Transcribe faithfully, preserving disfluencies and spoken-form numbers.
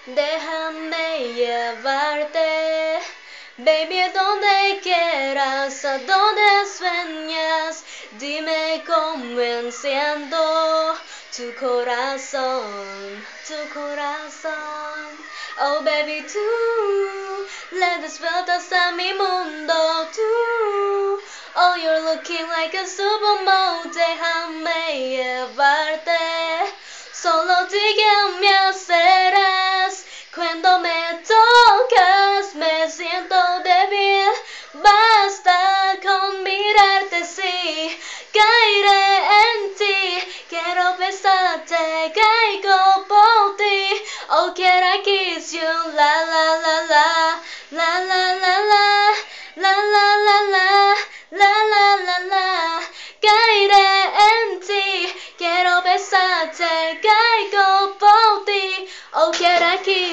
Déjame llevarte, baby, a donde quieras, a donde sueñas. Dime cómo enciendo tu corazón, tu corazón. Oh, baby, tú le das vueltas a mi mundo, tú. Oh, you're looking like a supermodel. Déjame llevarte, solo di que me hacerás. Cuando me tocas me siento débil. Basta con mirarte, sí, caeré en ti. Quiero besarte, caigo por ti. Oh, can I kiss you? La la la la, la la la la, la la la la, la la la la. Caeré en ti. Quiero besarte, caigo por ti. Oh, can I kiss